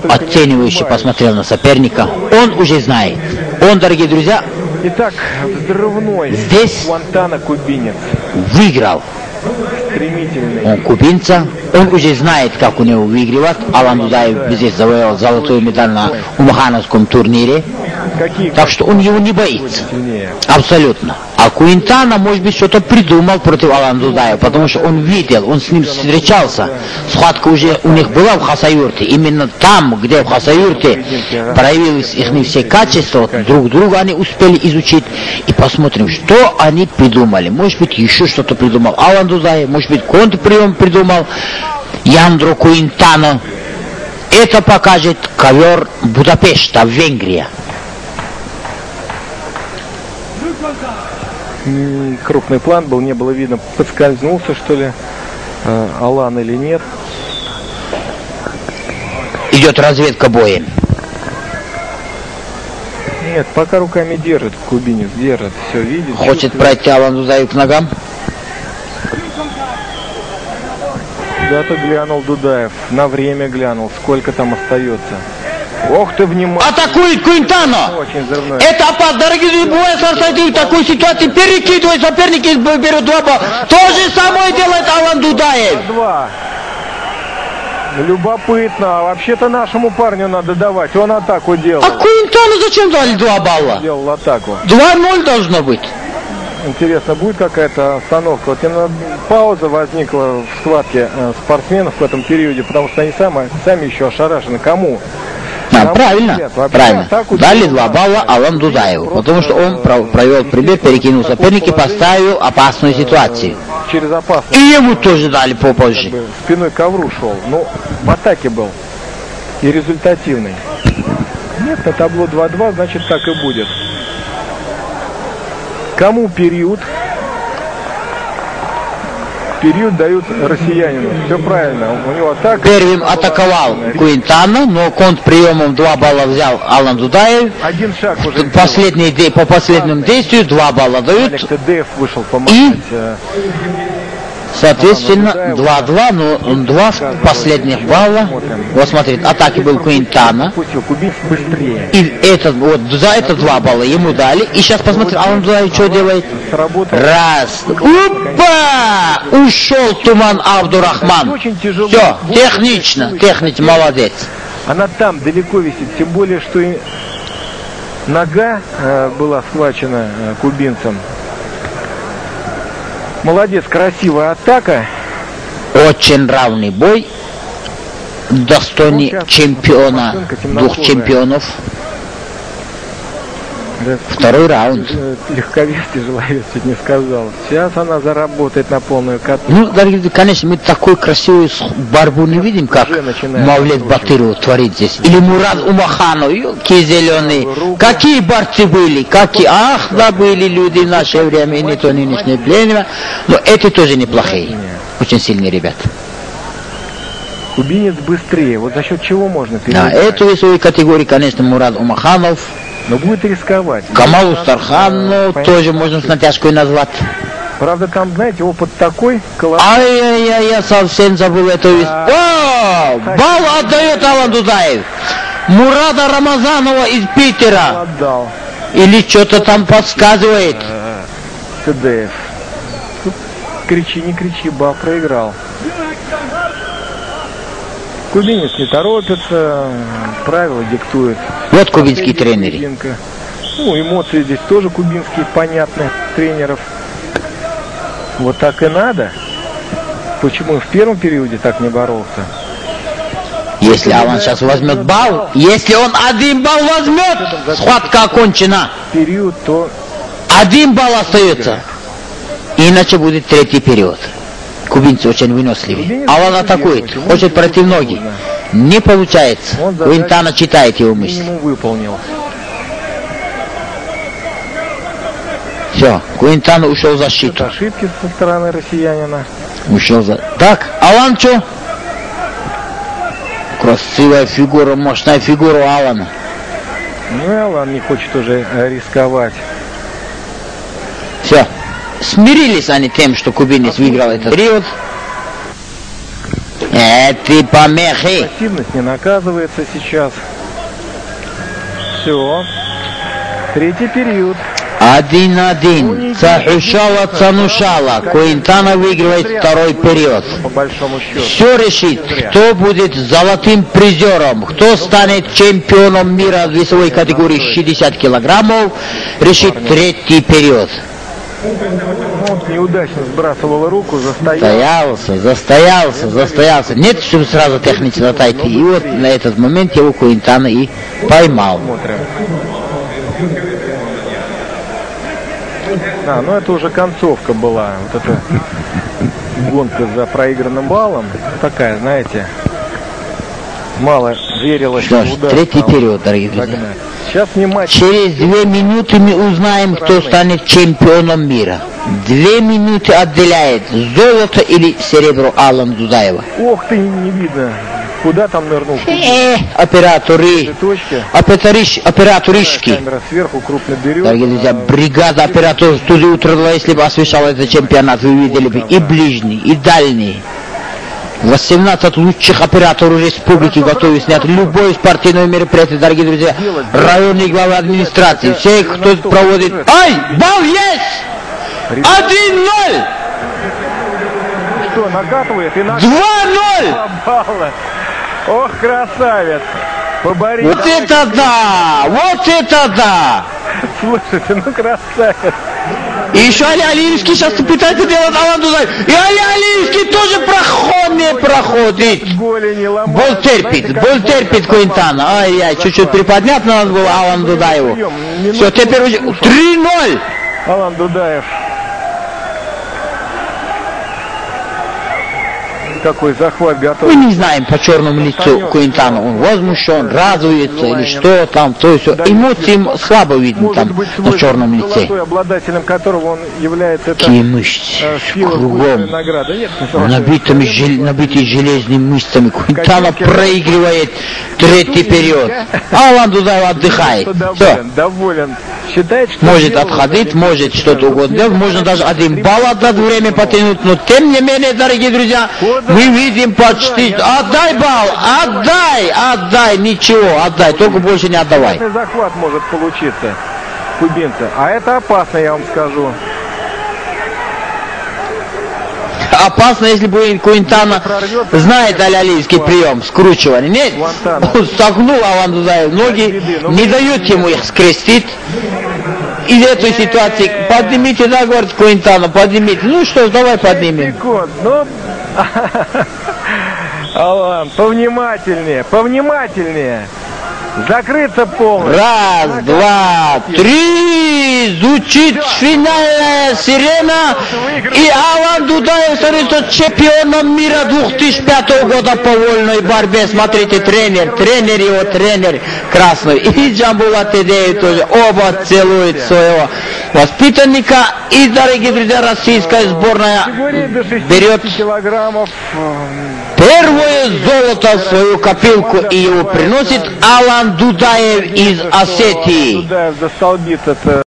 оценивающе посмотрел на соперника. Он уже знает. Он, дорогие друзьзя, итак, взрывной здесь Гуантано кубинец. Выиграл. Он кубинца, он уже знает, как у него выигрывать. Алан Дудаев здесь завоевал золотую медаль на Умахановском турнире. Так что он его не боится. Абсолютно. А Куинтана, может быть, что-то придумал против Алана Дудаева, потому что он видел, он с ним встречался. Схватка уже у них была в Хасавюрте. Именно там, где в Хасавюрте проявились их все качества, друг друга они успели изучить. И посмотрим, что они придумали. Может быть, еще что-то придумал Алан Дудаев, может быть, контрприем придумал Яндро Куинтана. Это покажет ковер Будапешта в Венгрии. Крупный план был, не было видно, подскользнулся, что ли, Алан или нет. Идет разведка боя. Нет, пока руками держит кубинец, держит, все видит. Хочет пройти Алан Дудаев к ногам? Куда-то глянул Дудаев, на время глянул, сколько там остается. Ох ты, внимание! Атакует Куинтано! Это опасно, дорогие друзья, состоит в такой ситуации, перекидывает соперники, берет два балла. То же самое делает Алан Дудаев. Любопытно, а вообще-то нашему парню надо давать, он атаку делал. А Куинтано зачем дали 2 балла? Делал атаку. 2-0 должно быть. Интересно, будет какая-то остановка? Вот именно пауза возникла в схватке спортсменов в этом периоде, потому что они сами еще ошарашены. Кому? Правильно, правильно. Дали 2 балла Алан Дудаеву, потому что он провел прибег, перекинул соперника, поставил опасную ситуацию. Через опасность. И ему тоже дали попозже. Спиной к ковру шел. Ну, в атаке был. И результативный. Нет, на табло 2-2, значит так и будет. Кому период? Период дают россиянину. Все правильно. У него атака. Первым атаковал Куинтано, но контрприемом 2 балла взял Алан Дудаев. Один шаг уже. По последнему действию 2 балла дают. Вышел помогать. И, соответственно, 2-2, но 2 последних балла. Вот смотрите, атаки был Куинтано. И этот, вот, за это 2 балла ему дали. И сейчас посмотрим, Алан Дудаев что делает. Раз. Опа! Ушел Туман Абдурахман. Все, технично, молодец. Она там далеко висит, тем более, что и нога была схвачена кубинцем. Молодец, красивая атака. Очень равный бой. Достойный чемпиона, 2 чемпионов. Второй раунд. Легковес, тяжеловес, чуть не сказал. Сейчас она заработает на полную катку. Ну, дорогие друзья, конечно, мы такую красивую борьбу не видим, как Мавлет Батыров творит здесь. Или Мурад Умаханов, елки зеленые. Какие борцы были, какие. Ах, да, были люди в наше время, и не то нынешнее время. Но эти тоже неплохие. Очень сильные ребята. Кубинец быстрее. Вот за счет чего можно перейти? Да, эту весовую категорию, конечно, Мурад Умаханов. Но будет рисковать. Камал Устархан, тоже можно с натяжкой назвать. Правда, там, знаете, опыт такой. Ай-яй-яй, я совсем забыл эту весовую. О, балл отдает Алан Дудаев. Мурада Рамазанова из Питера. Отдал. Или что-то там подсказывает. ТДФ. Кричи, не кричи, бал проиграл. Кубинец не торопится, правила диктует. Вот кубинские тренеры. Ну, эмоции здесь тоже кубинские, понятны, тренеров. Вот так и надо. Почему в первом периоде так не боролся? Если Алан сейчас возьмет балл, если он 1 балл возьмет, схватка окончена. Период, то 1 балл остается. Иначе будет 3-й период. Кубинцы очень выносливые. Алан атакует, хочет пройти в ноги. Не получается. Куинтано читает его мысли. Выполнил. Все, Куинтано ушел в защиту. Ошибки со стороны россиянина. Ушел за... Так, Алан что? Красивая фигура, мощная фигура у Алана. Ну и Алан не хочет уже рисковать. Все. Смирились они тем, что кубинец выиграл этот период. Это помехи. Пассивность не наказывается сейчас. Все. Третий период. 1-1. Цахушала, Цанушала. Куинтана выигрывает второй период. По большому счету. Все решит, кто будет золотым призером, кто станет чемпионом мира в весовой категории 60 килограммов, решит третий период. Вот неудачно сбрасывала руку, Застоялся. Нет, чтобы сразу технично отойти. И вот на этот момент его Куинтана и поймал. Смотрим. Ну это уже концовка была. Вот эта гонка за проигранным баллом. Такая, знаете, мало верилось. Что ж, третий период, дорогие друзья. Сейчас внимательно. Через 2 минуты мы узнаем, кто станет чемпионом мира. 2 минуты отделяет золото или серебро Алана Дудаева. Ох ты, не видно. Куда там нырнул? Операторишки. Камера сверху крупно берет. Дорогие друзья, бригада операторов студии «Утро», если бы освещала этот чемпионат, вы видели бы и ближний, и дальний. 18 лучших операторов республики готовы снять любое спортивное мероприятие, дорогие друзья. Районные главы администрации, все, кто проводит... Ай, бал есть! 1-0! Что, накатывает? 2-0! Ох, красавец! Поборись. Вот это да! Вот это да! Слушайте, ну красавец! И еще Али Алиевский сейчас пытается делать Алан Дудаев. И Али Алиевский тоже не проходит. Бол терпит Куинтана. Ай-яй, чуть-чуть приподнять надо было Алан Дудаеву. Все, теперь уже 3-0. Алан Дудаев. Какой захват готов. Мы не знаем по черному лицу Куинтана. Он возмущен, радуется или что там. То есть эмоции слабо видно там на черном лице. Обладателем которого он является. Какие мышцы кругом. Набитые железными мышцами. Куинтана проигрывает третий период. Алан Дудаев отдыхает. Все. Доволен. Считает, что может отходить, может что-то угодно делать, можно даже 1 балл отдать, время потянуть, но тем не менее, дорогие друзья, мы видим почти... Отдай балл, отдай, ничего, отдай, только больше не отдавай. Захват может получиться кубинца, а это опасно, я вам скажу. Опасно, если бы Куинтана знает алялийский прием скручивания. Нет, он согнул Алан Дудаев ноги, не дает ему их скрестить. Из этой ситуации поднимите, да, говорит Куинтана, поднимите. Ну что, давай поднимем. Ну, Алан, повнимательнее. Закрыться полностью. 1, 2, 3. Звучит финальная сирена. И Алан Дудаев становится чемпионом мира 2005 года по вольной борьбе. Смотрите, тренер красный. И Джамбула Тедеев тоже. Оба целуют своего воспитанника. И, дорогие друзья, российская сборная берет первое золото в свою копилку, и его приносит Алан Дудаев из Осетии. Дудаев застолбится.